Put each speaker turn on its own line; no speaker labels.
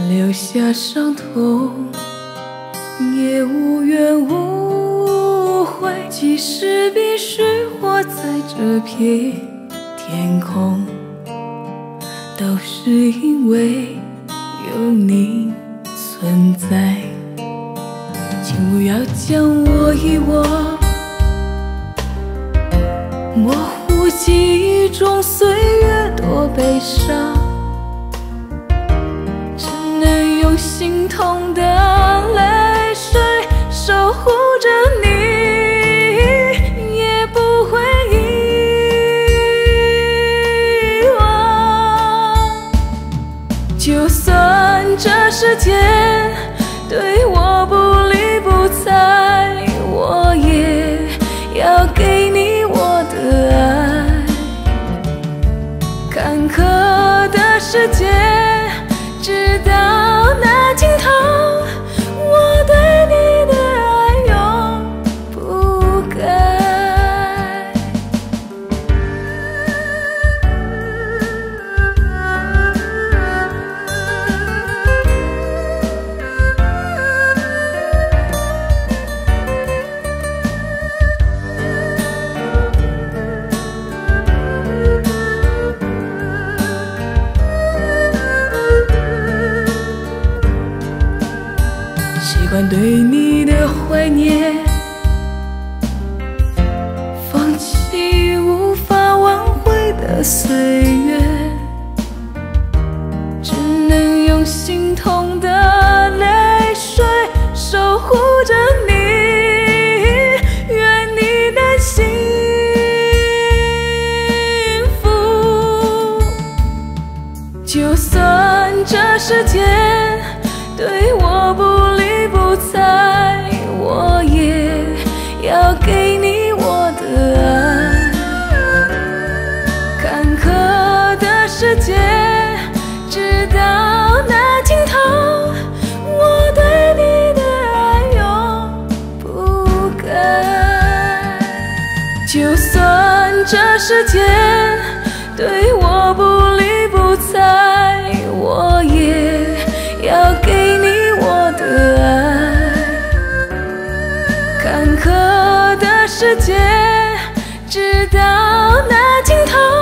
留下伤痛，也无怨无悔。即使必须活在这片天空，都是因为有你存在。请不要将我遗忘，模糊记忆中岁月多悲伤，只能用心痛的泪水守护着你，也不会遗忘。就算这世界对我不理不睬，我也要给你我的爱。坎坷的世界直到那尽头，我对你的爱永不改。习惯对你的怀念，放弃无法挽回的岁月，只能用心痛的泪水守护着你，愿你能幸福。就算这世界对我不理不睬，我也要给你我的爱。坎坷的世界直到那尽头，我对你的爱永不改。就算这世界对我不理不睬，我也要给你我的爱。坎坷的世界直到那尽头，